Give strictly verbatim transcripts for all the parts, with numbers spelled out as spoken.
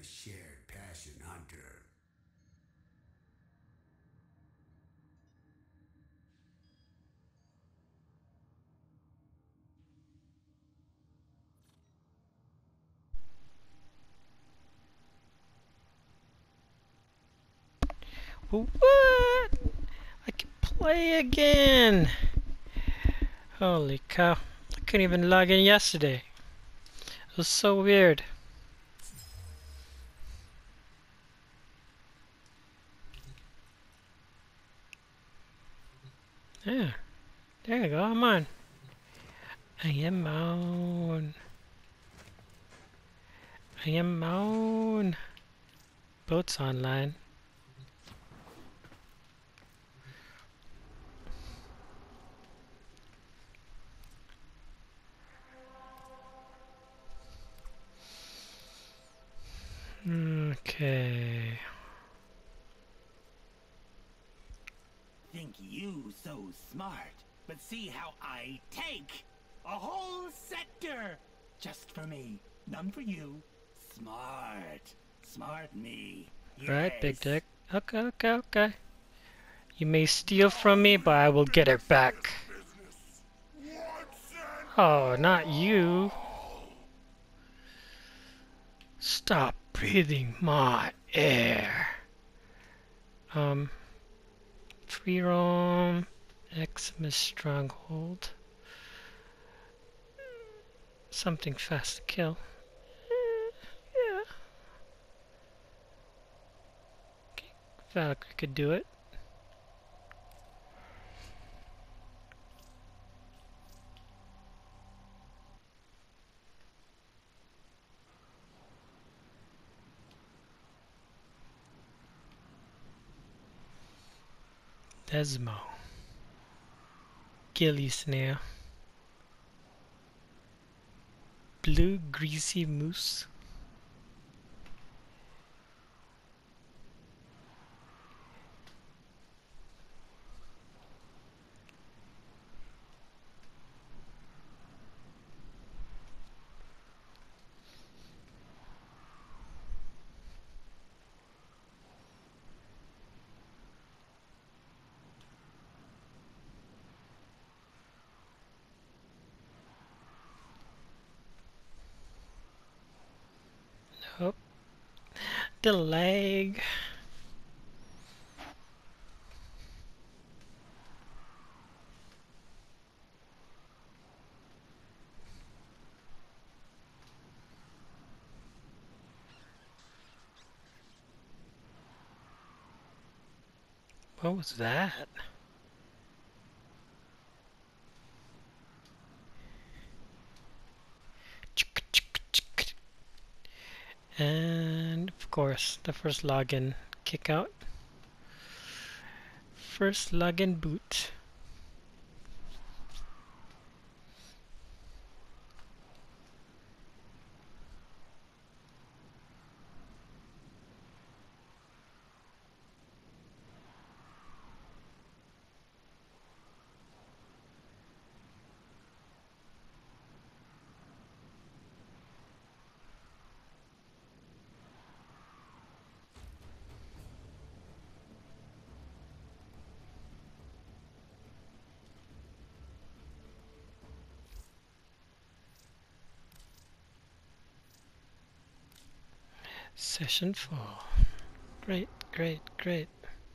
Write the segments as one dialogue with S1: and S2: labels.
S1: shared passion, Hunter.
S2: What? I can play again! Holy cow. I couldn't even log in yesterday. It was so weird. Yeah. There you go. I'm on. I am on. I am on. Boat's online. Okay.
S3: Think you so smart, but see how I take a whole sector just for me, none for you. Smart, smart me.
S2: Right, Big
S3: Yes.
S2: Dick. Okay, okay, okay. You may steal from me, but I will get it back. Oh, not you. Stop breathing my air. Um, free roam, Xmas stronghold. Something fast to kill. Eh, yeah. Okay, Valkyrie could do it. Desmo. Ghillie snail. Blue greasy moose. Nope. The leg. What was that? And of course, the first login kick out. First login boot. Session full. Great, great, great.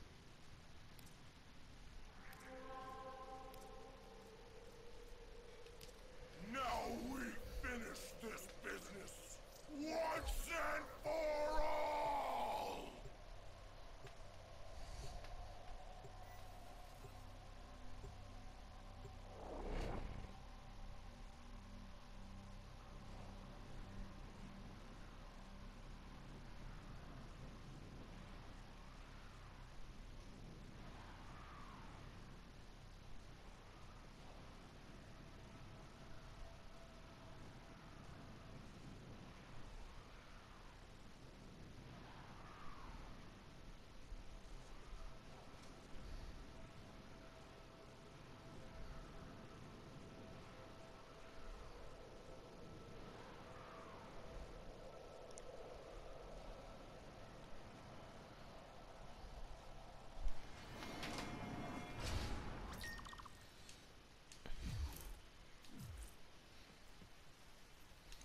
S1: Now we finish this business once and for all!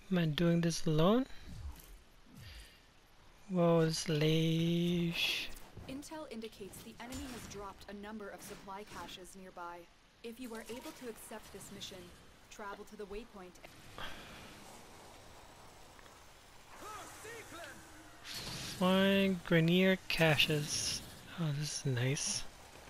S2: Am I doing this alone? Whoa, slash.
S4: Intel indicates the enemy has dropped a number of supply caches nearby. If you are able to accept this mission, travel to the waypoint.
S2: Find Grenier caches. Oh, this is nice.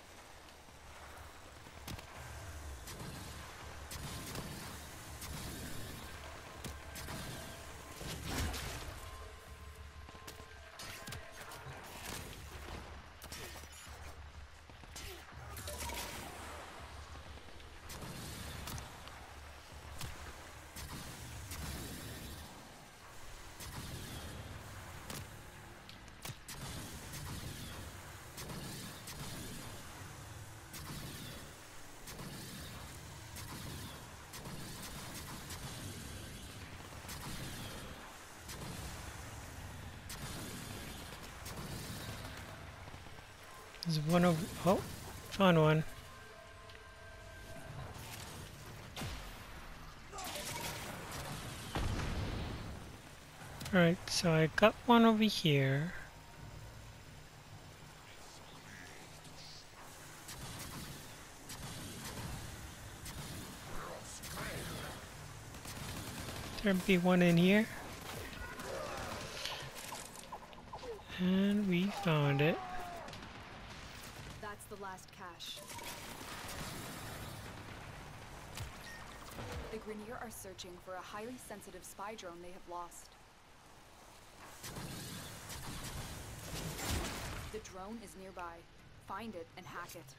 S2: There's one over. Oh, found one. Alright, so I got one over here. There'd be one in here. And we found it.
S4: That's the last cache. The Grenier are searching for a highly sensitive spy drone they have lost. The drone is nearby. Find it and hack it.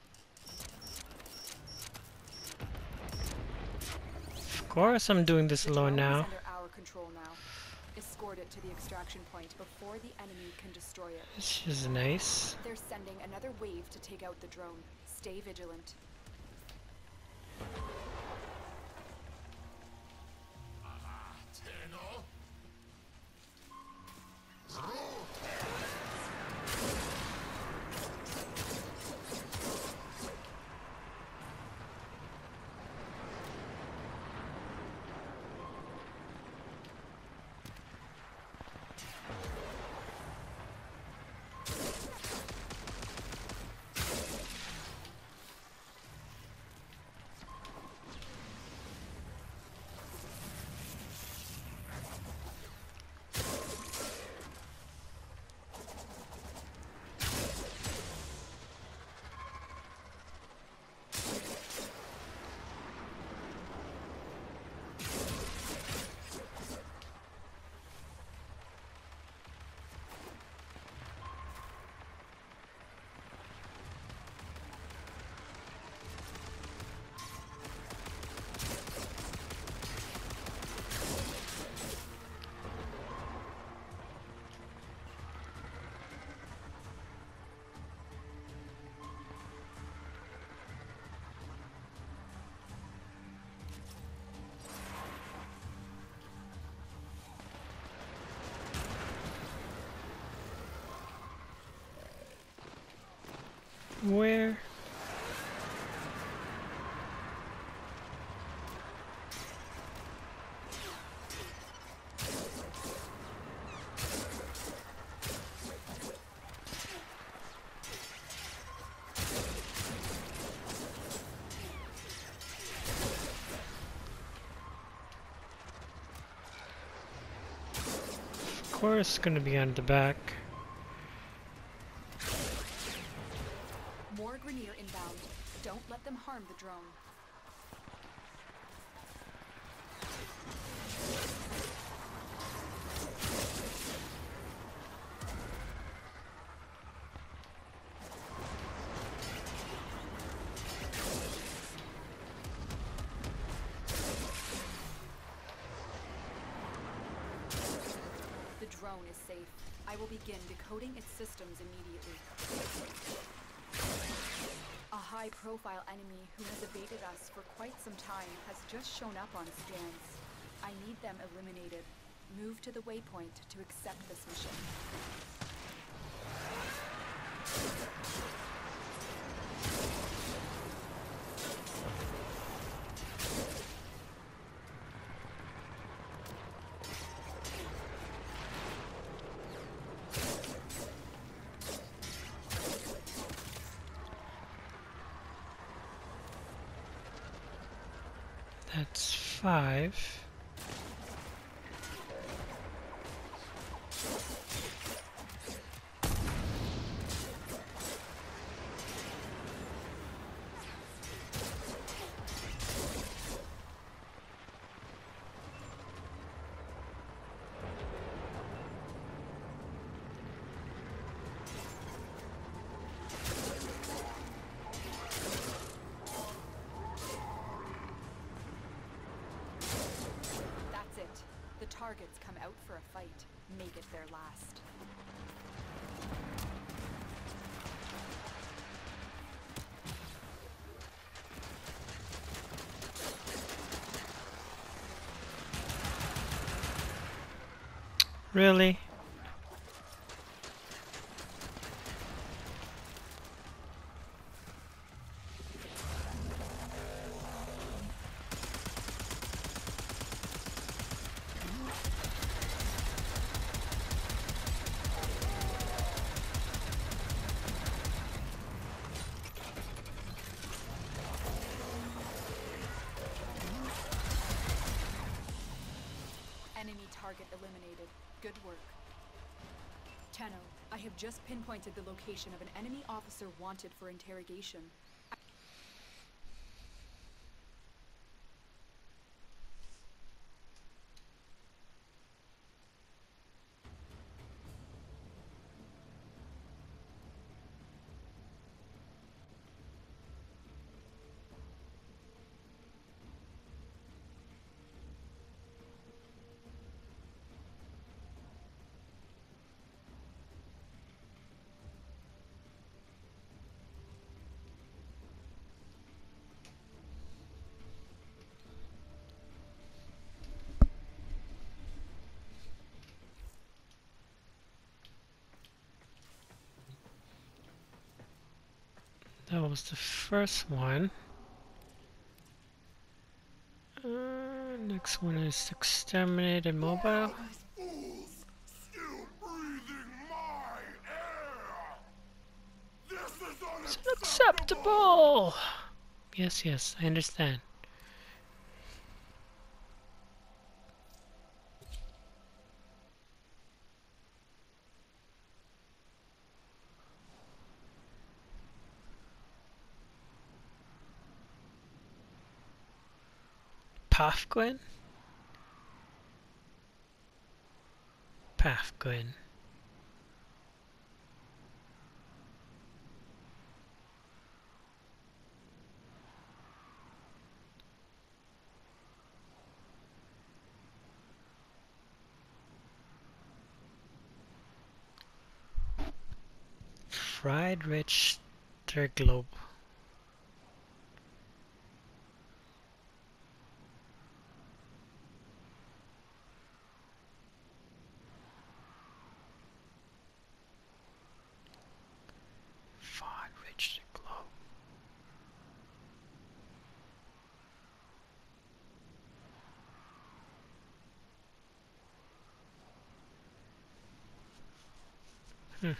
S2: Of course I'm doing this
S4: The
S2: alone
S4: drone is
S2: now.
S4: under our control now. Escort it to the extraction point before the enemy can destroy it.
S2: This is nice.
S4: They're sending another wave to take out the drone. Stay vigilant.
S1: Tenno?
S2: Where? Of course it's gonna be on the back.
S4: More Grenier inbound. Don't let them harm the drone. The drone is safe. I will begin decoding its systems immediately. A high-profile enemy who has evaded us for quite some time has just shown up on scans. I need them eliminated. Move to the waypoint to accept this mission.
S2: That's five.
S4: That's it. The targets come out for a fight. Make it their last.
S2: Really?
S4: Enemy target eliminated. Good work. Tenno, I have just pinpointed the location of an enemy officer wanted for interrogation.
S2: That was the first one. Uh, next one is exterminate immobile.
S1: Fools still breathing my air. This is
S2: It's
S1: unacceptable.
S2: unacceptable! Yes, yes, I understand. Pathgwen? Pathgwen. Fried rich globe. Fried rich globe. Hmm.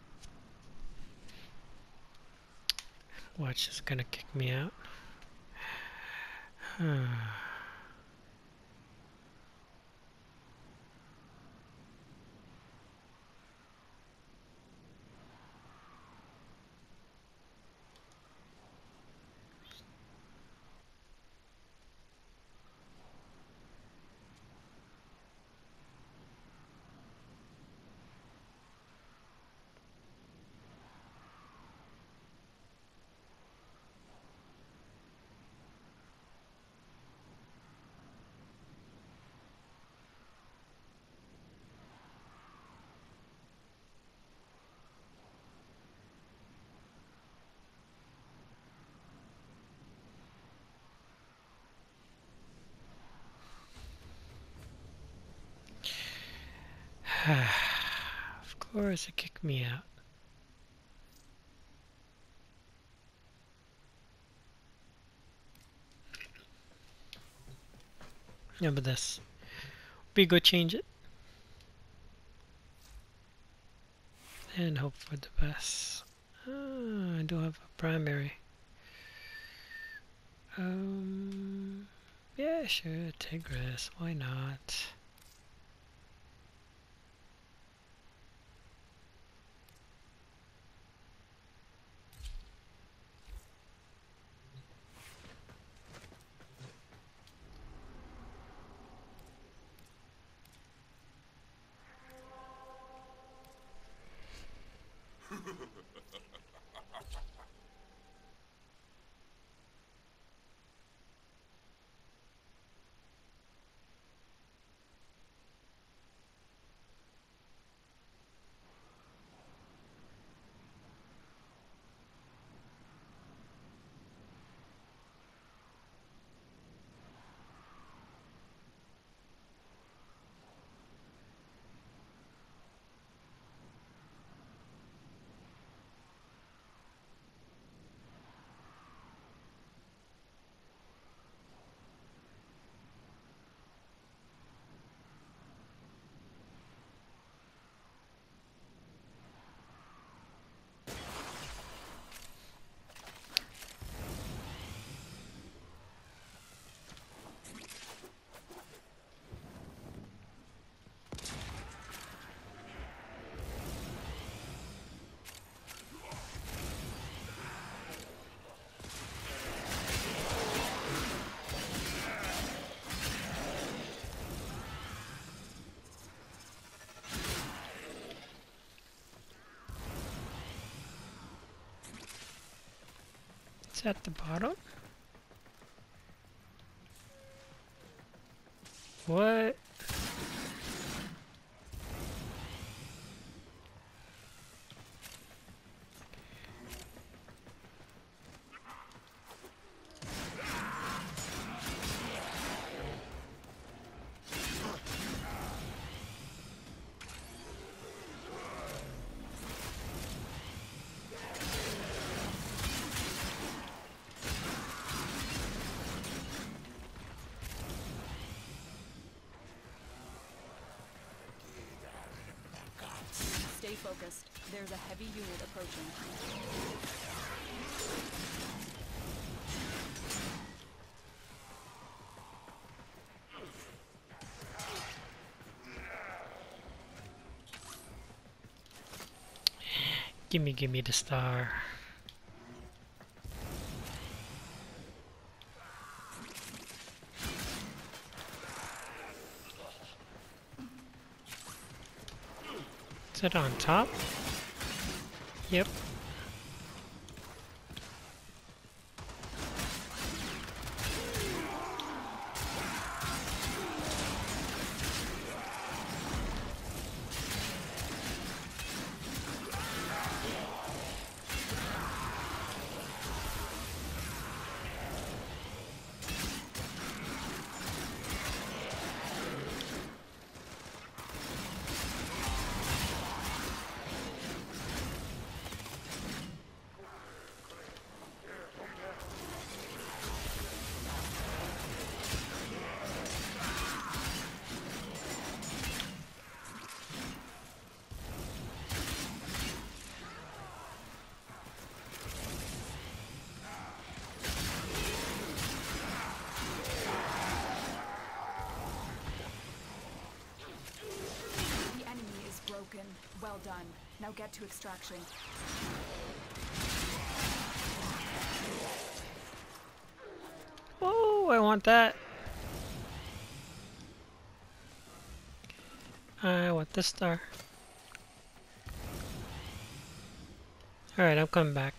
S2: Watch is gonna kick me out. Huh. Of course it kicked me out. Yeah, but this. We go change it. And hope for the best. Ah, I do have a primary. Um, yeah, Yeah, sure, Tigris, why not? It's at the bottom? What?
S4: Stay focused. There's a heavy unit approaching.
S2: Gimme, gimme the star. Is it on top? Yep.
S4: Well done. Now get to extraction.
S2: Oh, I want that. I want the star. Alright, I'm coming back.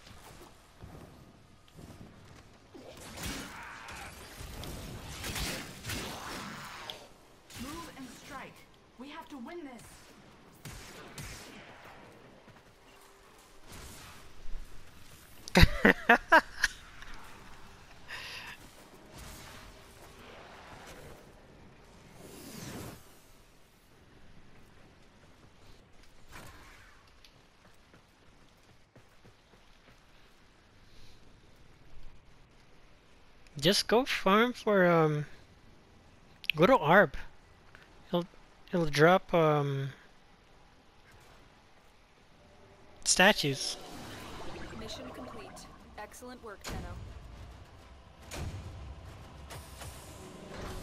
S4: Move and strike. We have to win this.
S2: Just go farm for um go to Arb. It'll it'll drop um statues.
S4: Mission complete. Excellent work, Tenno.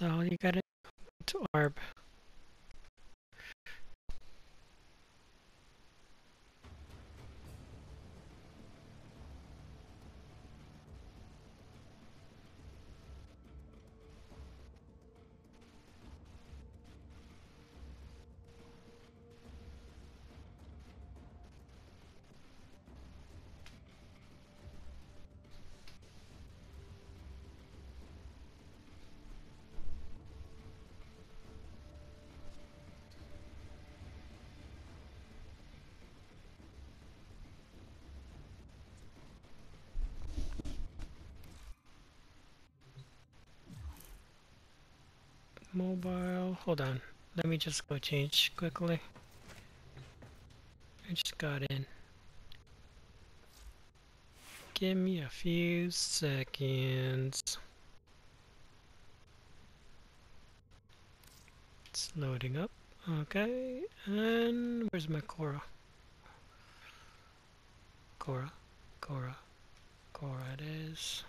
S2: That's all you gotta do to Arb. Mobile, hold on. Let me just go change quickly. I just got in. Give me a few seconds. It's loading up. Okay, and where's my Cora? Cora, Cora, Cora it is.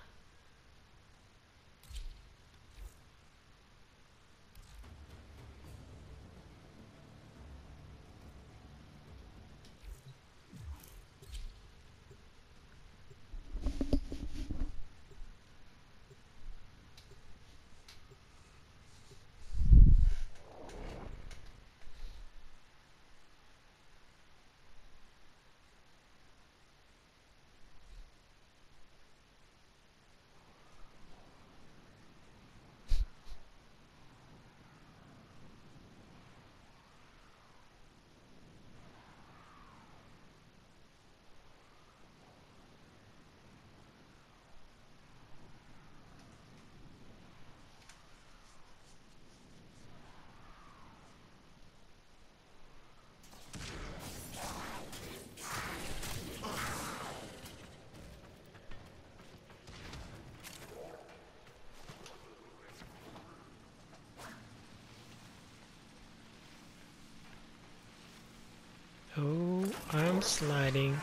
S2: Oh, I'm sliding.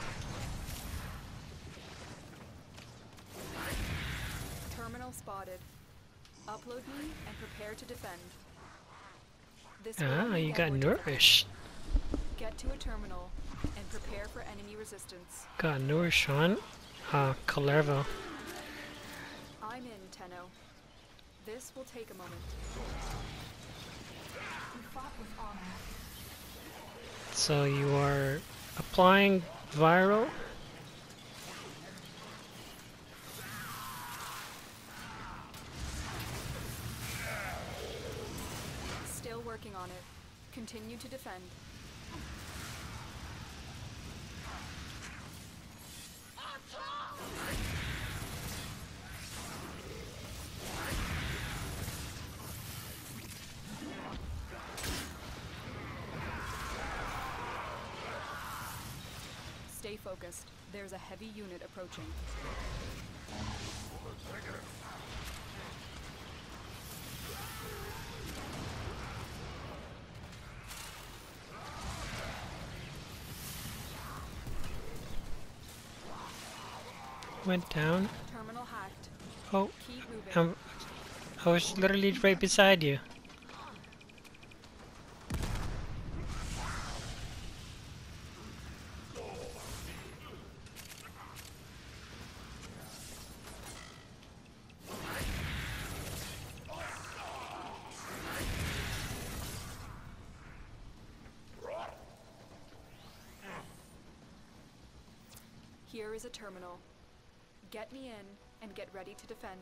S4: Terminal spotted. Upload me and prepare to defend. This
S2: Ah,
S4: will
S2: you
S4: get
S2: got
S4: more difficult.
S2: nourished.
S4: Get to a terminal and prepare for enemy resistance.
S2: Got nourished on. Ah, Calervo.
S4: I'm in, Tenno. This will take a moment. You fought with honor.
S2: So you are applying viral.
S4: Still working on it. Continue to defend. Stay focused. There's a heavy unit approaching.
S2: Went down.
S4: Terminal hacked.
S2: Oh,
S4: Keep moving.
S2: um, I was literally right beside you.
S4: Here is a terminal. Get me in and get ready to defend.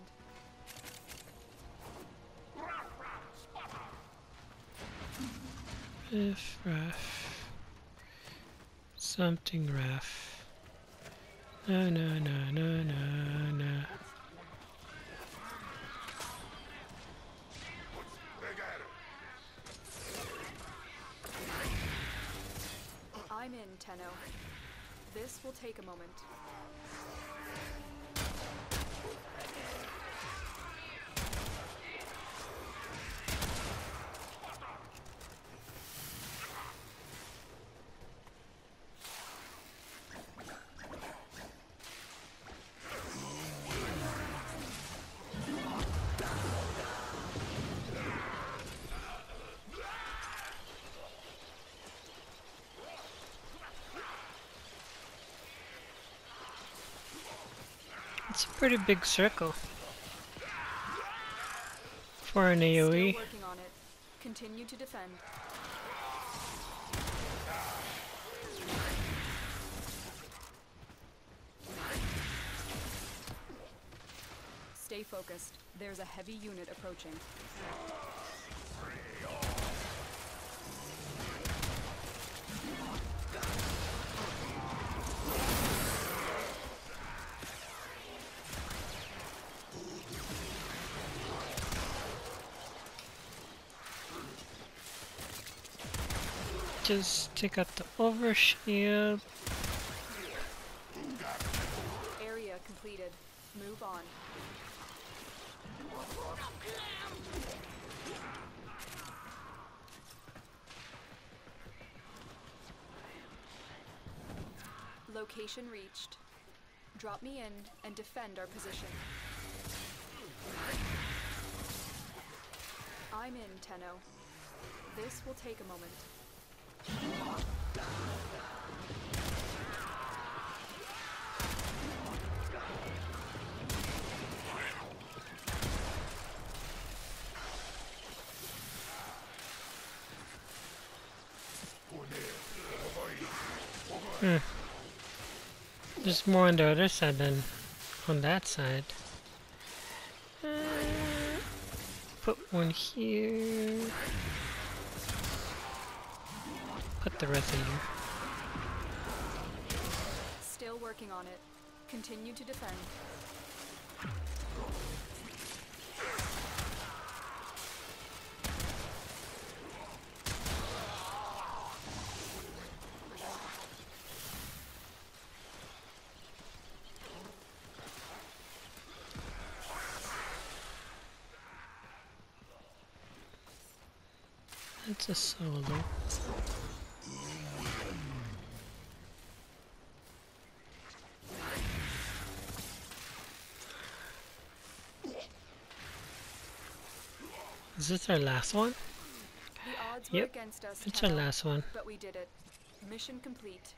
S2: If ref. Something ref. No, no, no, no, no, no.
S4: I'm in, Tenno. This will take a moment.
S2: That's a pretty big circle for an
S4: Still
S2: AoE.
S4: working on it. Continue to defend. Stay focused. There's a heavy unit approaching.
S2: Just take out the overshield.
S4: Area completed. Move on. Location reached. Drop me in and defend our position. I'm in, Tenno. This will take a moment.
S2: Hmm. There's more on the other side than on that side. Uh, put one here. Put the rest in here.
S4: Still working on it. Continue to defend.
S2: That's a solo. Is this our last one?
S4: The odds
S2: Yep,
S4: were against us,
S2: it's our
S4: Tenno,
S2: last one.
S4: but we did it. Mission complete.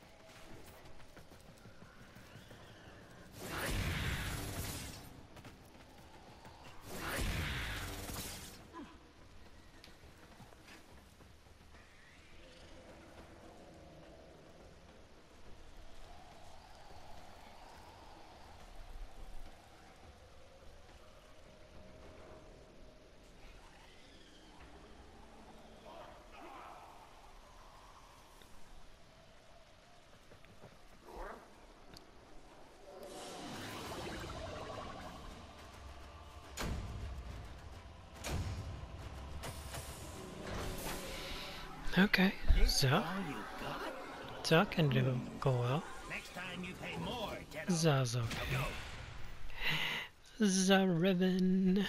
S2: Okay, so
S3: All you got?
S2: so can do go well.
S3: Next time you pay more, Tenno.
S2: Za's okay. Zariven.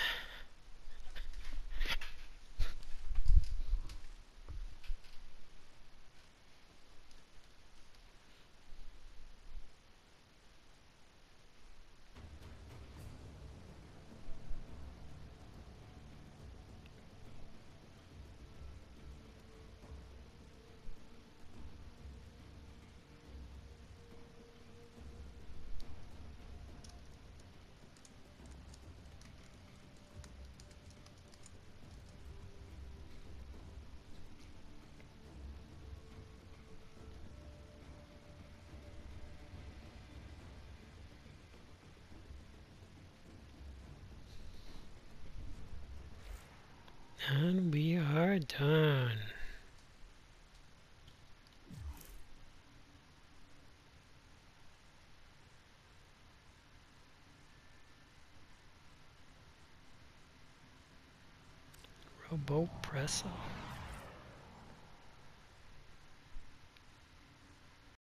S2: And we are done. Robo Presso.